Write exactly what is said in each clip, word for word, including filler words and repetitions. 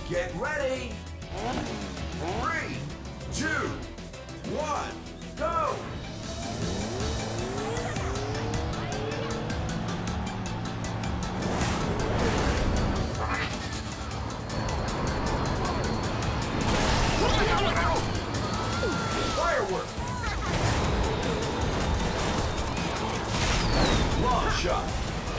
Get ready! Three, two, one, go! Firework! Long shot!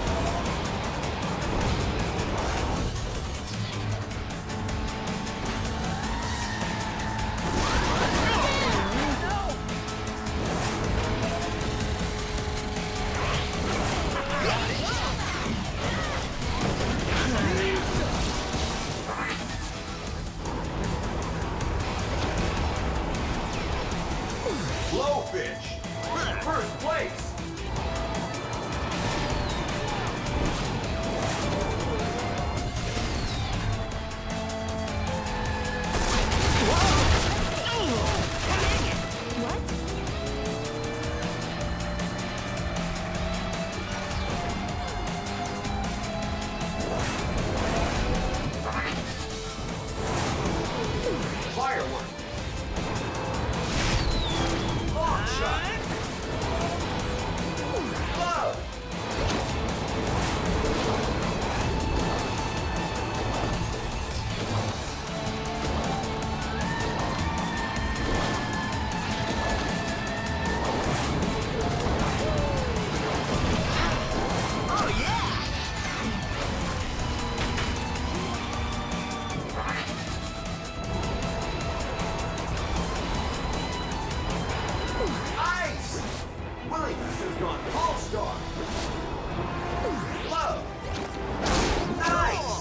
Blowfish! First place! Firework! Long shot! Love! Oh yeah! Ice! Willingness has gone all-star! Love! Nice!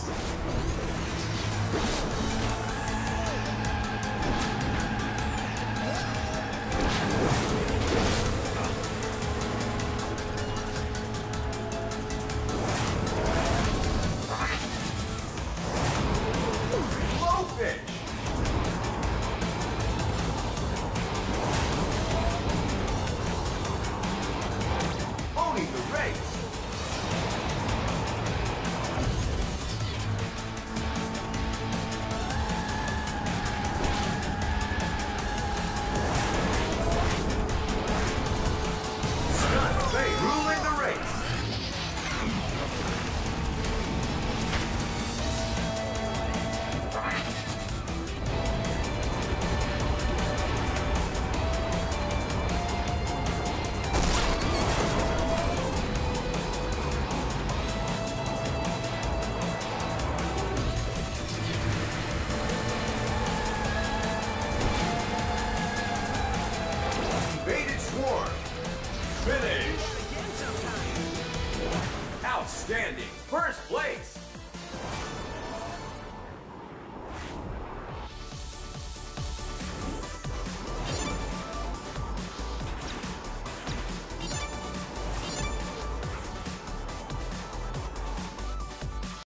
Blowfish! Owning the race! Stunt Bay ruling the race! Evaded Swarm! Finish! Outstanding! First place!